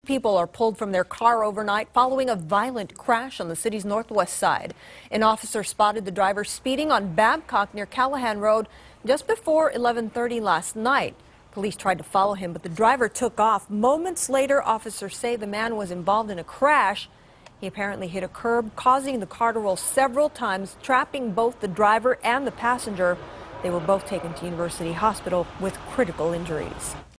People are pulled from their car overnight following a violent crash on the city's northwest side. An officer spotted the driver speeding on Babcock near Callahan Road just before 11:30 last night. Police tried to follow him, but the driver took off. Moments later, officers say the man was involved in a crash. He apparently hit a curb, causing the car to roll several times, trapping both the driver and the passenger. They were both taken to University Hospital with critical injuries.